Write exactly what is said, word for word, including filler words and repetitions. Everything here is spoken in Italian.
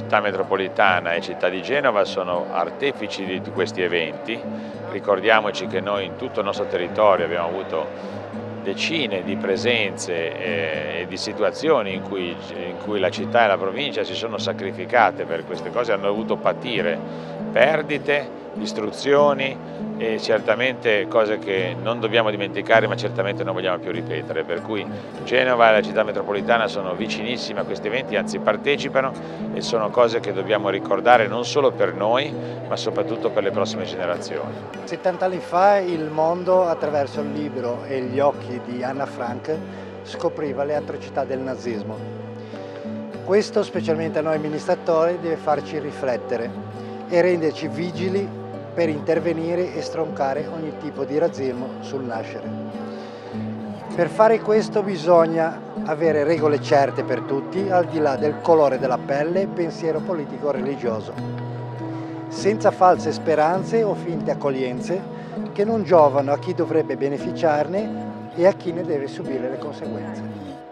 Città metropolitana e Città di Genova sono artefici di questi eventi. Ricordiamoci che noi in tutto il nostro territorio abbiamo avuto decine di presenze e di situazioni in cui, in cui la città e la provincia si sono sacrificate per queste cose, hanno dovuto patire perdite, distruzioni e certamente cose che non dobbiamo dimenticare, ma certamente non vogliamo più ripetere, per cui Genova e la città metropolitana sono vicinissime a questi eventi, anzi partecipano, e sono cose che dobbiamo ricordare non solo per noi, ma soprattutto per le prossime generazioni. settanta anni fa il mondo, attraverso il libro e gli occhi di Anna Frank, scopriva le atrocità del nazismo. Questo, specialmente a noi amministratori, deve farci riflettere e renderci vigili per intervenire e stroncare ogni tipo di razzismo sul nascere. Per fare questo bisogna avere regole certe per tutti, al di là del colore della pelle, pensiero politico o religioso, senza false speranze o finte accoglienze che non giovano a chi dovrebbe beneficiarne e a chi ne deve subire le conseguenze.